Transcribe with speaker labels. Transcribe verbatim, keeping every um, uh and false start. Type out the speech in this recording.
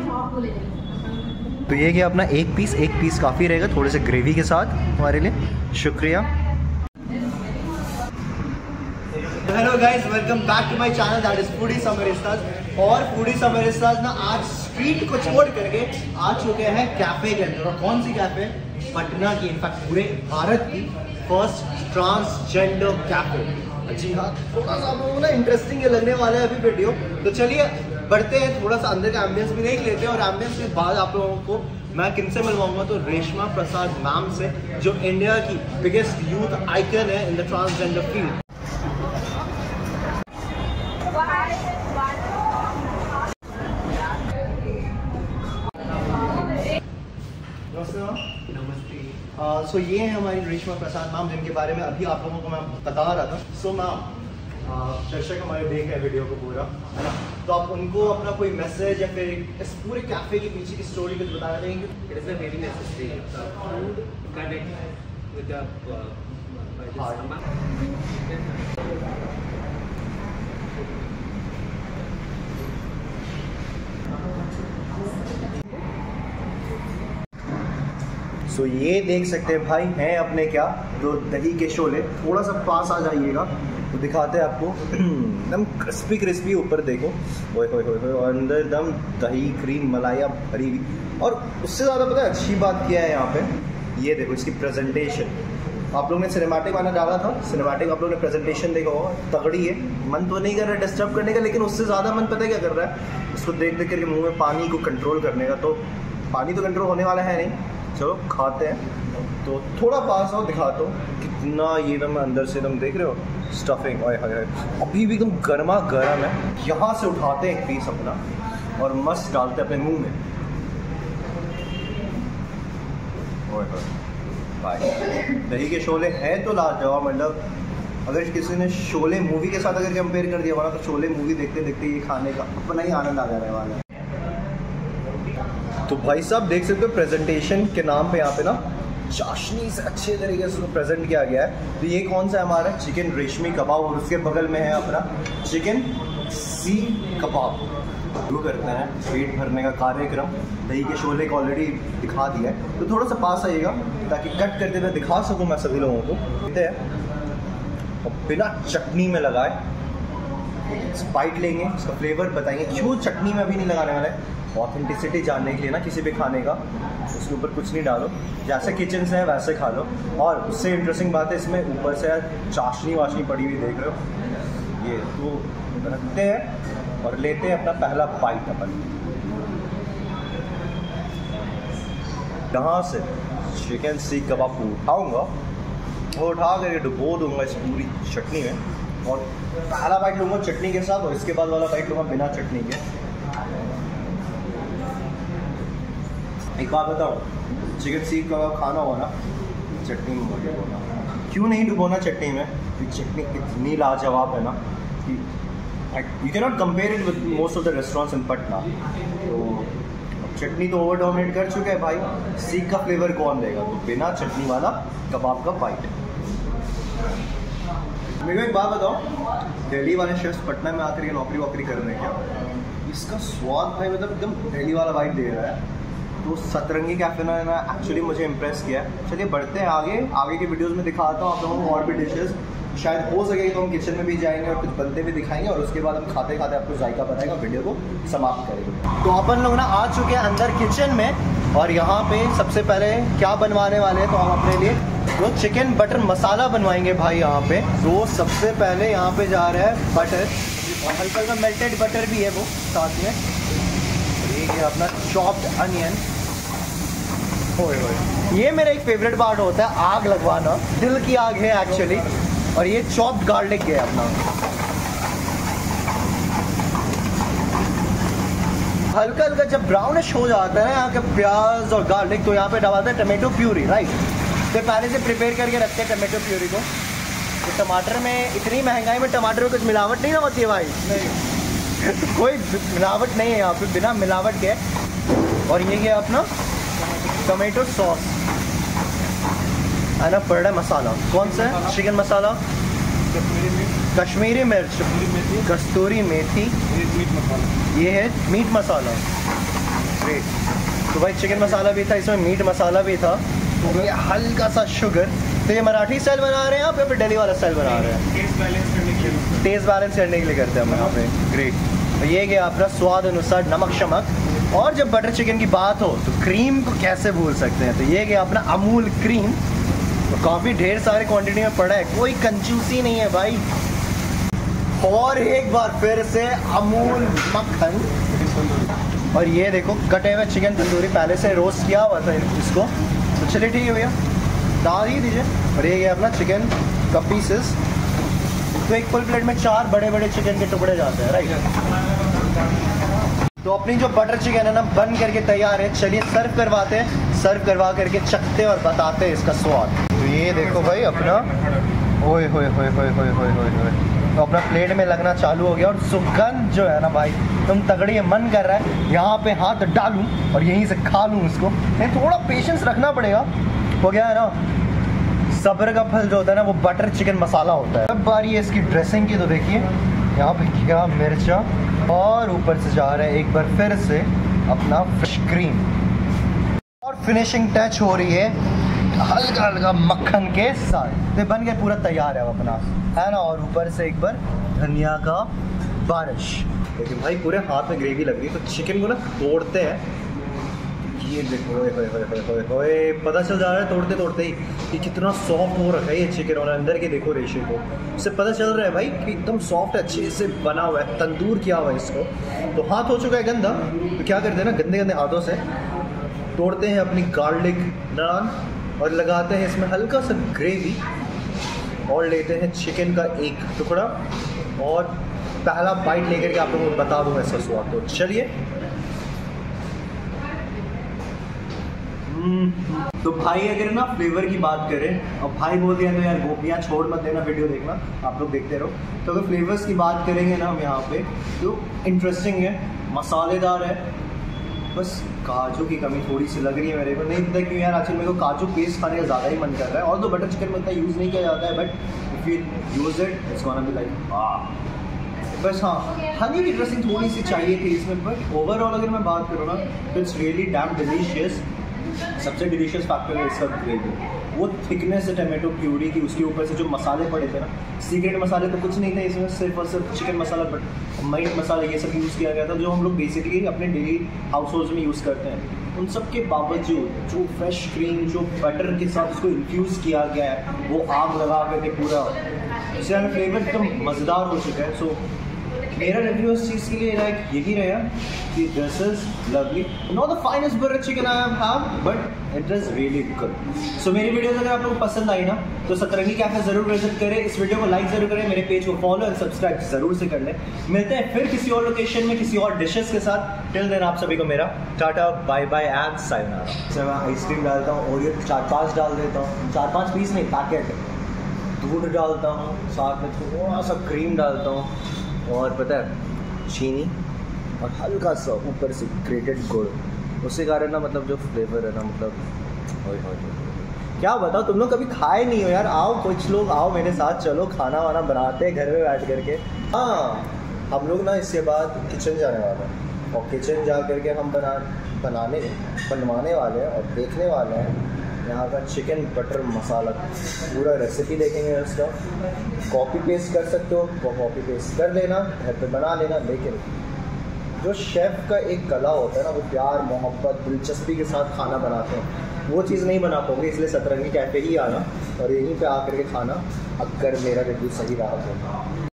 Speaker 1: तो ये कि अपना एक पीस एक पीस काफ़ी रहेगा थोड़े से ग्रेवी के साथ हमारे लिए। शुक्रिया। Hello guys, welcome back to my channel that is foodie समरिस्ताज। और फूडी समरिस्ताज ना आज स्ट्रीट को छोड़ करके आ चुके हैं कैफे के अंदर। और कौन सी कैफे? पटना की, इनफैक्ट पूरे भारत की फर्स्ट ट्रांसजेंडर कैफे। जी हाँ, थोड़ा सा आप लोगों को ना इंटरेस्टिंग ये लगने वाला है अभी वीडियो। तो चलिए बढ़ते हैं, थोड़ा सा अंदर का एम्बियंस भी देख लेते हैं। और एम्बियंस के बाद आप लोगों को मैं किनसे मिलवाऊंगा तो रेशमा प्रसाद मैम से, जो इंडिया की बिगेस्ट यूथ आइकन है इन द ट्रांसजेंडर फील्ड। नमस्ते। सो so, ये है हमारी रेशमा प्रसाद मैम, जिनके बारे में अभी आप लोगों को मैं बता रहा था। सो मैम, दर्शक हमारे देख रहे हैं वीडियो को पूरा, है ना, तो आप उनको अपना कोई मैसेज या फिर इस पूरे कैफे के पीछे की स्टोरी कुछ बताना चाहेंगे? It is very necessary food connect with the so so, ये देख सकते हैं भाई हैं अपने क्या दो दही के शोले। थोड़ा सा पास आ जाइएगा तो दिखाते हैं आपको। एकदम क्रिस्पी क्रिस्पी, ऊपर देखो, ओए होए होए, और अंदर एकदम दही क्रीम मलाइया भरी हुई। और उससे ज़्यादा पता है अच्छी बात क्या है यहाँ पे? ये देखो इसकी प्रेजेंटेशन। आप लोगों ने सिनेमैटिक वाला डाला था, सिनेमैटिक आप लोगों ने प्रेजेंटेशन देखा होगा, तगड़ी है। मन तो नहीं कर रहा है डिस्टर्ब करने का, लेकिन उससे ज़्यादा मन पता है क्या कर रहा है? इसको देख देख करके मुँह में पानी को कंट्रोल करने का। तो पानी तो कंट्रोल होने वाला है नहीं, चलो खाते हैं। तो थोड़ा पास आओ, दिखाता हूँ कितना ये एकदम अंदर से एकदम देख रहे हो स्टफिंग। ओए होए, अभी भी एकदम गर्मा गर्म है। यहाँ से उठाते हैं एक पीस अपना और मस्त डालते हैं अपने मुंह में। ओए होए भाई, दही के शोले हैं तो लाजवाब। मतलब अगर किसी ने शोले मूवी के साथ अगर कंपेयर कर दिया होगा तो शोले मूवी देखते देखते ये खाने का अपना ही आनंद आ जाने वाला है। तो भाई साहब देख सकते हो प्रेजेंटेशन के नाम पे यहाँ पे ना चाशनी से अच्छे तरीके से उसको प्रेजेंट किया गया है। तो ये कौन सा है? हमारा चिकन रेशमी कबाब, और उसके बगल में है अपना चिकन सीख कबाब। शुरू करते हैं पेट भरने का कार्यक्रम। दही के शोले को ऑलरेडी दिखा दिया है, तो थोड़ा सा पास आइएगा ताकि कट करते हुए दिखा सकूँ मैं सभी लोगों को। देखते हैं, और बिना चटनी में लगाए स्पाइट लेंगे, उसका फ्लेवर बताएंगे क्यों चटनी में अभी नहीं लगाने वाला है। ऑथेंटिसिटी जानने के लिए ना किसी भी खाने का, उसके ऊपर कुछ नहीं डालो, जैसे किचन से है वैसे खा लो। और उससे इंटरेस्टिंग बात है, इसमें ऊपर से चाशनी वाशनी पड़ी हुई देख रहे हो। ये तो रखते हैं और लेते हैं अपना पहला बाइट। अपन यहाँ से चिकन सीख कबाब को उठाऊँगा और उठा करके डुबो दूँगा इस पूरी चटनी में। और पहला बाइट लूँगा चटनी के साथ, और इसके बाद वाला बाइट लूँगा बिना चटनी के। एक बात बताओ, चिकन सीख कबाब खाना हो ना, चटनी में डुबोना। क्यों नहीं डुबोना चटनी में? चटनी इतनी लाजवाब है ना कि you can not compare it with most of the restaurants in Patna. तो चटनी तो ओवर डोमिनेट कर चुका है भाई, सीख का फ्लेवर कौन देगा? तो बिना चटनी वाला कबाब का बाइट। मेरे को एक बात बताओ, दिल्ली वाले शेफ्स पटना में आकर के नौकरी वोकरी कर रहे हैं क्या? इसका स्वाद भाई मतलब एकदम दिल्ली वाला वाइब दे रहा है। तो सतरंगी कैफे ने एक्चुअली मुझे इम्प्रेस किया है। चलिए बढ़ते हैं आगे। आगे के वीडियोस में दिखाता हूँ आप लोगों को और भी डिशेस। शायद हो सके तो हम किचन में भी जाएंगे और कुछ बनते भी दिखाएंगे, और उसके बाद हम खाते खाते आपको जायका बताएगा, वीडियो को समाप्त करेंगे। तो अपन लोग ना आ चुके हैं अंदर किचन में, और यहाँ पे सबसे पहले क्या बनवाने वाले हैं तो हम अपने लिए वो चिकन बटर मसाला बनवाएंगे भाई यहाँ पे। तो सबसे पहले यहाँ पे जा रहा है बटर, और हल्का हल्का मेल्टेड बटर भी है वो साथ में। ये अपना चॉप्ड अनियन। होए होए, ये मेरा एक फेवरेट पार्ट होता है, आग लगवाना। दिल की आग है एक्चुअली। और ये चॉप्ड गार्लिक है अपना। हल्का हल्का जब ब्राउनिश हो जाता है यहाँ के प्याज और गार्लिक, तो यहाँ पे डालते हैं टमाटो प्यूरी, राइट। तो पहले से प्रिपेयर करके रखते हैं टमाटो प्यूरी को। तो टमाटर में इतनी महंगाई में टमाटर में कुछ मिलावट नहीं ना होती है भाई? नहीं कोई मिलावट नहीं है यहाँ पे, बिना मिलावट के। और ये है अपना टमाटो सॉस, है ना, पड़ा मसाला। कौन सा है? चिकन मसाला, कश्मीरी मिर्च, कस्तूरी मेथी, ये है मीट मसाला। ग्रेट। तो भाई चिकन मसाला भी था, इसमें मीट मसाला भी था, तो ये हल्का सा शुगर। तो ये मराठी स्टाइल बना रहे हैं आप या फिर दिल्ली वाला स्टाइल बना रहे हैं?
Speaker 2: टेस्ट बैलेंस करने के लिए
Speaker 1: टेस्ट बैलेंस करने के लिए करते हैं हम यहाँ पे। ग्रेट। तो ये गया अपना स्वाद अनुसार नमक शमक। और जब बटर चिकन की बात हो तो क्रीम को कैसे भूल सकते हैं, तो ये गया अपना अमूल क्रीम। तो काफ़ी ढेर सारे क्वांटिटी में पड़ा है, कोई कंजूसी नहीं है भाई। और एक बार फिर से अमूल मक्खन। और ये देखो कटे हुए चिकन तंदूरी, पहले से रोस्ट किया हुआ था इसको। तो चलिए ठीक है भैया, डाल ही दीजिए। और ये गया अपना चिकन का पीसेस। तो एक फुल प्लेट में चार बड़े बड़े चिकन के टुकड़े जाते हैं, राइट। तो अपनी जो बटर चिकन है ना बन करके तैयार है। चलिए सर्व करवाते हैं, सर्व करवा करके चखते हैं और बताते हैं इसका स्वाद। तो ये देखो भाई अपना, ओए होए होए होए होए होए होए होए, तो अपना प्लेट में लगना चालू हो गया। और सुगंध जो है ना भाई तुम तगड़ी है, मन कर रहा है यहाँ पे हाथ डालूं और यहीं से खा लूँ इसको। नहीं, थोड़ा पेशेंस रखना पड़ेगा। हो गया है ना, सब्र का फल जो होता है ना वो बटर चिकन मसाला होता है। अब बारी है इसकी ड्रेसिंग की। तो देखिए यहाँ पे क्या मिर्चा, और ऊपर से जा रहा है एक बार फिर से अपना फ्रेश क्रीम, और फिनिशिंग टच हो रही है हल्का हल्का मक्खन के साथ। तो बन गया पूरा तैयार है अब अपना, है ना। और ऊपर से एक बार धनिया का बारिश। लेकिन भाई पूरे हाथ में ग्रेवी लग रही है। तो चिकन को ना तोड़ते हैं, ये देखो, होए होए होए होए होए होए, पता चल जा रहा है तोड़ते तोड़ते ही कि कितना सॉफ्ट हो रखा है ये चिकन। और अंदर के देखो रेशे को, इससे पता चल रहा है भाई कि एकदम सॉफ्ट अच्छे से बना हुआ है, तंदूर किया हुआ है इसको। तो हाथ हो चुका है गंदा, तो क्या करते हैं ना गंदे गंदे हाथों से तोड़ते हैं अपनी गार्लिक नान और लगाते हैं इसमें हल्का सा ग्रेवी, और लेते हैं चिकन का एक टुकड़ा, और पहला बाइट लेकर के आप लोगों को बता दूँ ऐसा स्वाद। तो चलिए। तो भाई अगर ना फ्लेवर की बात करें, और भाई बोल दिया तो यार गोपियाँ छोड़ मत देना, वीडियो देखना, आप लोग देखते रहो। तो अगर फ्लेवर्स की बात करेंगे ना हम यहाँ पे, तो इंटरेस्टिंग है, मसालेदार है। बस काजू की कमी थोड़ी सी लग रही है मेरे को, नहीं पता क्यों यार आजकल मेरे को काजू पेस्ट खाने का ज़्यादा ही मन कर रहा है। और तो बटर चिकन में इतना यूज़ नहीं किया जाता है, but if you use it it's gonna be like वाह। बस हाँ, हनी की ड्रेसिंग थोड़ी सी चाहिए थी इसमें, बट ओवरऑल अगर मैं बात करूँ ना तो इट्स रियली डैम डिलीशियस। सबसे डिलीशियस फैक्टर है इसका ग्रेवी, वो थिकनेस है टमाटो प्यूरी की, उसके ऊपर से जो मसाले पड़े थे ना, सीक्रेट मसाले तो कुछ नहीं थे इसमें, सिर्फ और सिर्फ chicken masala, but meat masala ये सब यूज़ किया गया था जो हम लोग बेसिकली अपने डेली हाउस होल्ड में यूज़ करते हैं। उन सब के बावजूद जो फ्रेश क्रीम जो बटर के साथ उसको इन्फ्यूज़ किया गया है, वो आग लगा करके पूरा, इससे फ्लेवर एकदम मज़ेदार हो चुका है। सो मेरा रिव्यू इस चीज़ के लिए लाइक यही रहेगा कि this is lovely, not the finest butter chicken I have have, but it is really good. So मेरी वीडियोस अगर आप लोगों को पसंद आई ना तो सतरंगी कैफे ज़रूर विजिट करें, इस वीडियो को लाइक ज़रूर करें, मेरे पेज को फॉलो और सब्सक्राइब ज़रूर से कर लें। मिलते हैं फिर किसी और लोकेशन में किसी और डिशेस के साथ। टिल देन आप सभी को मेरा टाटा बाय बाय एंड सायोनारा। सर मैं आइसक्रीम डालता हूँ और ये चार पाँच डाल देता हूँ, चार पाँच पीस नहीं पैकेट, दूध डालता हूँ, साथ में थोड़ा सा क्रीम डालता हूँ, और पता है चीनी, और हल्का सा ऊपर से ग्रेटेड गुड़। उसके कारण ना मतलब जो फ्लेवर है ना, मतलब ओए होए क्या बताओ, तुम लोग कभी खाए नहीं हो यार। आओ कुछ लोग आओ मेरे साथ, चलो खाना वाना बनाते हैं घर में बैठ करके। हाँ हम लोग ना इसके बाद किचन जाने वाले हैं, और किचन जा करके हम बना बनाने बनवाने वाले हैं और देखने वाले हैं यहाँ का चिकन बटर मसाला। पूरा रेसिपी देखेंगे उसका, कॉपी पेस्ट कर सकते हो वो कॉपी पेस्ट कर लेना, घर पे बना लेना। लेकिन जो शेफ़ का एक कला होता है ना, वो प्यार मोहब्बत दिलचस्पी के साथ खाना बनाते हैं, वो चीज़ नहीं बना पाओगे। इसलिए सतरंगी कैफे ही आना और यहीं पे आकर के खाना, अगर मेरा रिव्यू सही रहा तो।